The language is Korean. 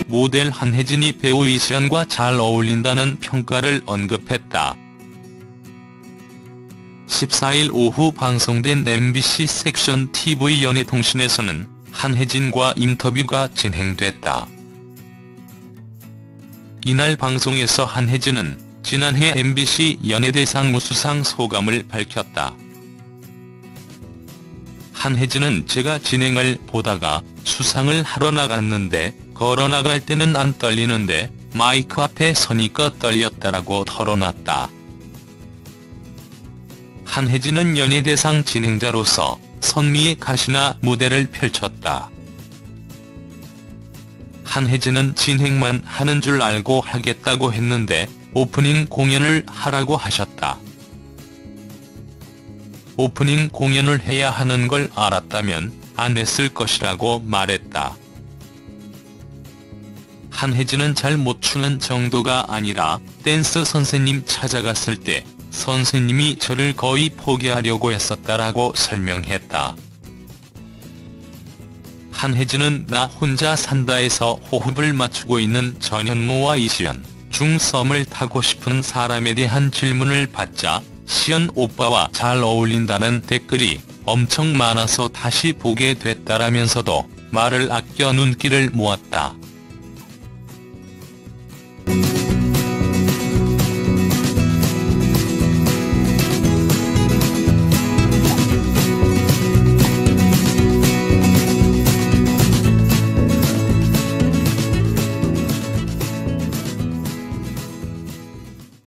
모델 한혜진이 배우 이시연과 잘 어울린다는 평가를 언급했다. 14일 오후 방송된 MBC 섹션 TV 연예통신에서는 한혜진과 인터뷰가 진행됐다. 이날 방송에서 한혜진은 지난해 MBC 연예대상 수상 소감을 밝혔다. 한혜진은 제가 진행을 보다가 수상을 하러 나갔는데 걸어 나갈 때는 안 떨리는데 마이크 앞에 서니까 떨렸다라고 털어놨다. 한혜진은 연예대상 진행자로서 선미의 가시나 무대를 펼쳤다. 한혜진은 진행만 하는 줄 알고 하겠다고 했는데 오프닝 공연을 하라고 하셨다. 오프닝 공연을 해야 하는 걸 알았다면 안 했을 것이라고 말했다. 한혜진은 잘 못 추는 정도가 아니라 댄스 선생님 찾아갔을 때 선생님이 저를 거의 포기하려고 했었다라고 설명했다. 한혜진은 나 혼자 산다에서 호흡을 맞추고 있는 전현무와 이시연 중 썸을 타고 싶은 사람에 대한 질문을 받자 시연 오빠와 잘 어울린다는 댓글이 엄청 많아서 다시 보게 됐다라면서도 말을 아껴 눈길을 모았다.